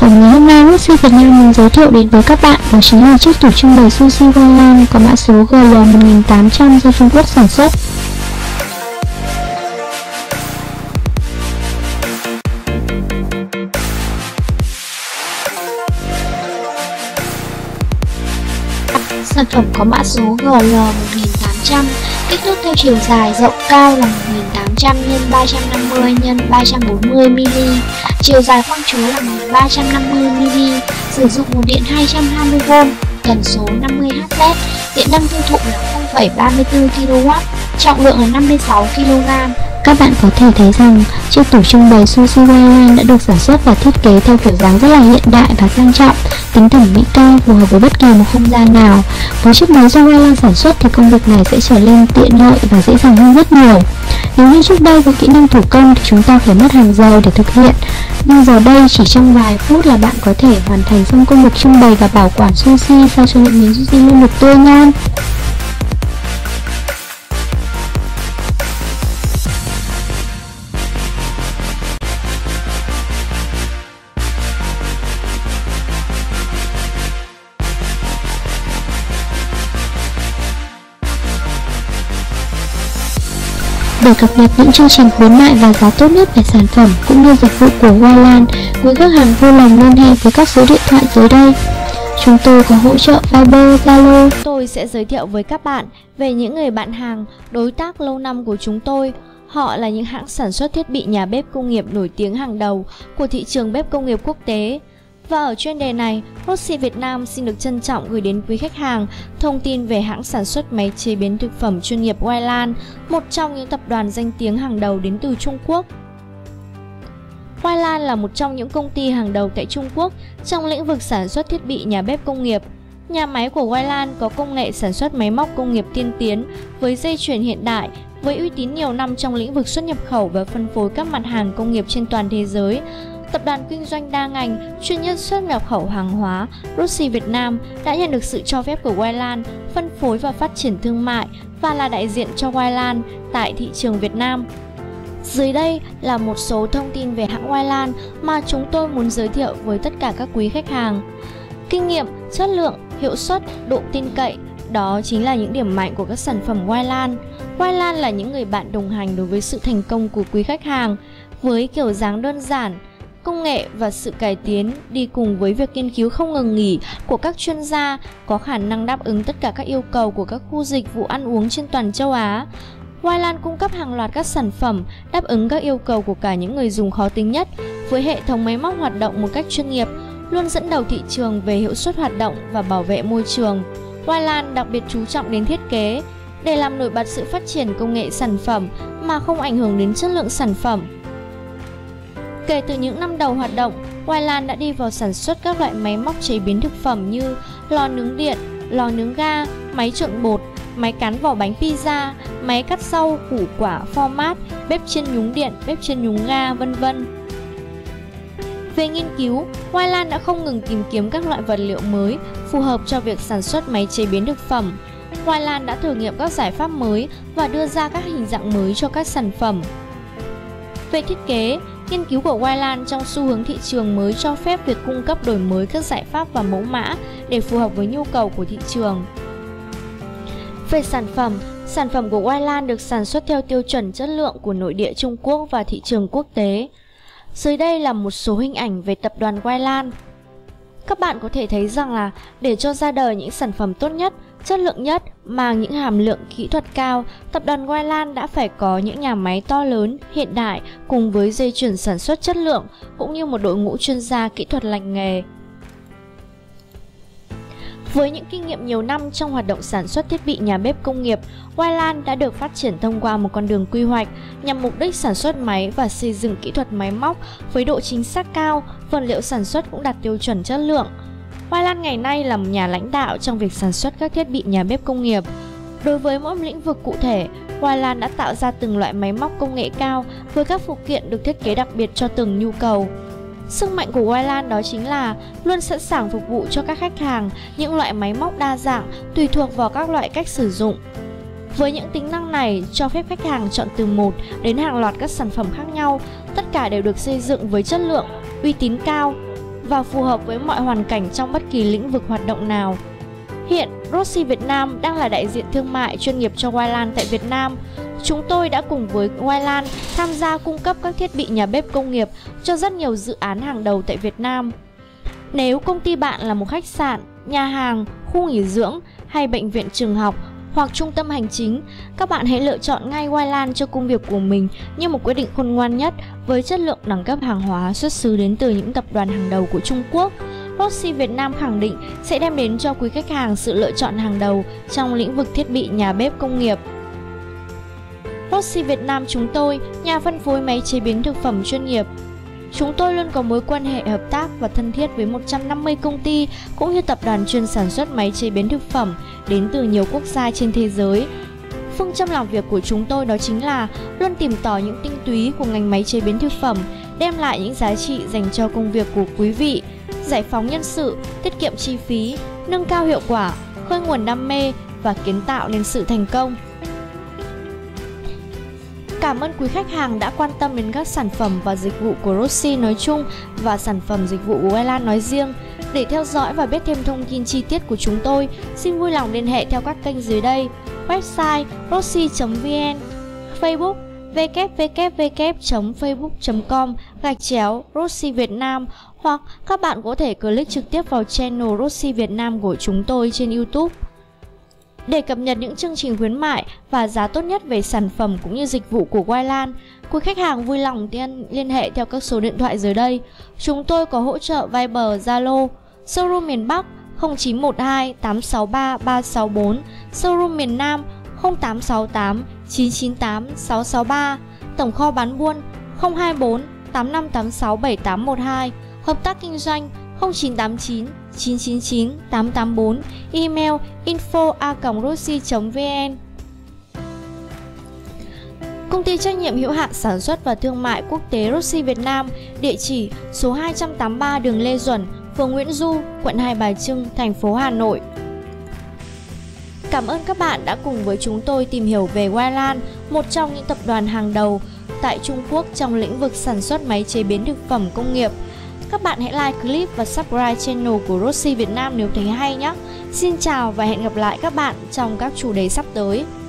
phẩm ngày hôm nay Lucy Việt Nam muốn giới thiệu đến với các bạn đó chính là chiếc tủ trưng bày sushi Wailan có mã số GL1800 do Trung Quốc sản xuất. Sản phẩm có mã số GL1800, kích thước theo chiều dài rộng cao là 1800 x 350 x 340 mm, chiều dài khoang chứa là 1350 mm, sử dụng nguồn điện 220V, tần số 50Hz, điện năng tiêu thụ là 0,34 kW, trọng lượng là 56 kg. Các bạn có thể thấy rằng chiếc tủ trưng bày sushi Wailan đã được sản xuất và thiết kế theo kiểu dáng rất là hiện đại và sang trọng, tính thẩm mỹ cao phù hợp với bất kỳ một không gian nào. Với chiếc máy do Wailan sản xuất thì công việc này sẽ trở nên tiện lợi và dễ dàng hơn rất nhiều. Nếu như trước đây với kỹ năng thủ công thì chúng ta phải mất hàng giờ để thực hiện, nhưng giờ đây chỉ trong vài phút là bạn có thể hoàn thành xong công việc trưng bày và bảo quản sushi sao cho những miếng sushi luôn được tươi ngon. Để cập nhật những chương trình khuyến mại và giá tốt nhất về sản phẩm cũng như dịch vụ của Wailan, quý khách hàng vui lòng liên hệ với các số điện thoại dưới đây. Chúng tôi có hỗ trợ Viber, Zalo. Tôi sẽ giới thiệu với các bạn về những người bạn hàng, đối tác lâu năm của chúng tôi. Họ là những hãng sản xuất thiết bị nhà bếp công nghiệp nổi tiếng hàng đầu của thị trường bếp công nghiệp quốc tế. Và ở chuyên đề này, Lucy Việt Nam xin được trân trọng gửi đến quý khách hàng thông tin về hãng sản xuất máy chế biến thực phẩm chuyên nghiệp Wailan, một trong những tập đoàn danh tiếng hàng đầu đến từ Trung Quốc. Wailan là một trong những công ty hàng đầu tại Trung Quốc trong lĩnh vực sản xuất thiết bị nhà bếp công nghiệp. Nhà máy của Wailan có công nghệ sản xuất máy móc công nghiệp tiên tiến với dây chuyền hiện đại, với uy tín nhiều năm trong lĩnh vực xuất nhập khẩu và phân phối các mặt hàng công nghiệp trên toàn thế giới. Tập đoàn kinh doanh đa ngành, chuyên nhất xuất nhập khẩu hàng hóa, Lucy Việt Nam đã nhận được sự cho phép của Wailan phân phối và phát triển thương mại và là đại diện cho Wailan tại thị trường Việt Nam. Dưới đây là một số thông tin về hãng Wailan mà chúng tôi muốn giới thiệu với tất cả các quý khách hàng. Kinh nghiệm, chất lượng, hiệu suất, độ tin cậy, đó chính là những điểm mạnh của các sản phẩm Wailan. Wailan là những người bạn đồng hành đối với sự thành công của quý khách hàng, với kiểu dáng đơn giản, công nghệ và sự cải tiến đi cùng với việc nghiên cứu không ngừng nghỉ của các chuyên gia có khả năng đáp ứng tất cả các yêu cầu của các khu dịch vụ ăn uống trên toàn châu Á. Wailan cung cấp hàng loạt các sản phẩm đáp ứng các yêu cầu của cả những người dùng khó tính nhất, với hệ thống máy móc hoạt động một cách chuyên nghiệp, luôn dẫn đầu thị trường về hiệu suất hoạt động và bảo vệ môi trường. Wailan đặc biệt chú trọng đến thiết kế để làm nổi bật sự phát triển công nghệ sản phẩm mà không ảnh hưởng đến chất lượng sản phẩm. Kể từ những năm đầu hoạt động, Wailan đã đi vào sản xuất các loại máy móc chế biến thực phẩm như lò nướng điện, lò nướng ga, máy trộn bột, máy cán vỏ bánh pizza, máy cắt rau, củ quả, format, bếp chiên nhúng điện, bếp chiên nhúng ga, vân vân. Về nghiên cứu, Wailan đã không ngừng tìm kiếm các loại vật liệu mới phù hợp cho việc sản xuất máy chế biến thực phẩm. Wailan đã thử nghiệm các giải pháp mới và đưa ra các hình dạng mới cho các sản phẩm. Về thiết kế, nghiên cứu của Wailan trong xu hướng thị trường mới cho phép việc cung cấp đổi mới các giải pháp và mẫu mã để phù hợp với nhu cầu của thị trường. Về sản phẩm của Wailan được sản xuất theo tiêu chuẩn chất lượng của nội địa Trung Quốc và thị trường quốc tế. Dưới đây là một số hình ảnh về tập đoàn Wailan. Các bạn có thể thấy rằng là để cho ra đời những sản phẩm tốt nhất, chất lượng nhất, mang những hàm lượng kỹ thuật cao, tập đoàn Wailan đã phải có những nhà máy to lớn, hiện đại cùng với dây chuyền sản xuất chất lượng cũng như một đội ngũ chuyên gia kỹ thuật lành nghề. Với những kinh nghiệm nhiều năm trong hoạt động sản xuất thiết bị nhà bếp công nghiệp, Wailan đã được phát triển thông qua một con đường quy hoạch nhằm mục đích sản xuất máy và xây dựng kỹ thuật máy móc với độ chính xác cao, vật liệu sản xuất cũng đạt tiêu chuẩn chất lượng. Wailan ngày nay là một nhà lãnh đạo trong việc sản xuất các thiết bị nhà bếp công nghiệp. Đối với mỗi lĩnh vực cụ thể, Wailan đã tạo ra từng loại máy móc công nghệ cao với các phụ kiện được thiết kế đặc biệt cho từng nhu cầu. Sức mạnh của Wailan đó chính là luôn sẵn sàng phục vụ cho các khách hàng những loại máy móc đa dạng tùy thuộc vào các loại cách sử dụng. Với những tính năng này cho phép khách hàng chọn từ 1 đến hàng loạt các sản phẩm khác nhau, tất cả đều được xây dựng với chất lượng, uy tín cao. và phù hợp với mọi hoàn cảnh trong bất kỳ lĩnh vực hoạt động nào. Hiện, Rossi Việt Nam đang là đại diện thương mại chuyên nghiệp cho Wylan tại Việt Nam. Chúng tôi đã cùng với Wylan tham gia cung cấp các thiết bị nhà bếp công nghiệp cho rất nhiều dự án hàng đầu tại Việt Nam. Nếu công ty bạn là một khách sạn, nhà hàng, khu nghỉ dưỡng hay bệnh viện trường học hoặc trung tâm hành chính, các bạn hãy lựa chọn ngay Wylan cho công việc của mình như một quyết định khôn ngoan nhất với chất lượng đẳng cấp hàng hóa xuất xứ đến từ những tập đoàn hàng đầu của Trung Quốc. Rossi Việt Nam khẳng định sẽ đem đến cho quý khách hàng sự lựa chọn hàng đầu trong lĩnh vực thiết bị nhà bếp công nghiệp. Rossi Việt Nam chúng tôi, nhà phân phối máy chế biến thực phẩm chuyên nghiệp. Chúng tôi luôn có mối quan hệ hợp tác và thân thiết với 150 công ty cũng như tập đoàn chuyên sản xuất máy chế biến thực phẩm đến từ nhiều quốc gia trên thế giới. Phương châm làm việc của chúng tôi đó chính là luôn tìm tòi những tinh túy của ngành máy chế biến thực phẩm, đem lại những giá trị dành cho công việc của quý vị, giải phóng nhân sự, tiết kiệm chi phí, nâng cao hiệu quả, khơi nguồn đam mê và kiến tạo nên sự thành công. Cảm ơn quý khách hàng đã quan tâm đến các sản phẩm và dịch vụ của Rossi nói chung và sản phẩm dịch vụ của Wylan nói riêng. Để theo dõi và biết thêm thông tin chi tiết của chúng tôi, xin vui lòng liên hệ theo các kênh dưới đây: website rossi.vn, Facebook www.facebook.com/Rossi Việt Nam, hoặc các bạn có thể click trực tiếp vào channel Rossi Việt Nam của chúng tôi trên YouTube. Để cập nhật những chương trình khuyến mại và giá tốt nhất về sản phẩm cũng như dịch vụ của Wylan, quý khách hàng vui lòng liên hệ theo các số điện thoại dưới đây. Chúng tôi có hỗ trợ Viber, Zalo. Showroom miền Bắc 0912 863 364, showroom miền Nam 0868 998 663, tổng kho bán buôn 024 8586 7812, hợp tác kinh doanh 0989 999 884, email info@rossi.vn. Công ty trách nhiệm hữu hạn sản xuất và thương mại quốc tế Rossi Việt Nam, địa chỉ số 283 đường Lê Duẩn, phường Nguyễn Du, quận Hai Bà Trưng, thành phố Hà Nội. Cảm ơn các bạn đã cùng với chúng tôi tìm hiểu về Wylan, một trong những tập đoàn hàng đầu tại Trung Quốc trong lĩnh vực sản xuất máy chế biến thực phẩm công nghiệp. Các bạn hãy like clip và subscribe channel của Rossi Việt Nam nếu thấy hay nhé. Xin chào và hẹn gặp lại các bạn trong các chủ đề sắp tới.